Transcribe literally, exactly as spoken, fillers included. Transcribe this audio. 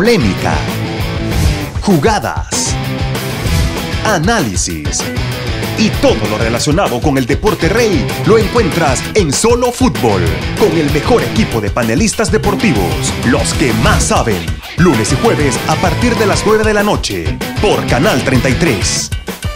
polémica, jugadas, análisis y todo lo relacionado con el deporte rey lo encuentras en Solo Fútbol, con el mejor equipo de panelistas deportivos, los que más saben. Lunes y jueves a partir de las nueve de la noche por Canal treinta y tres.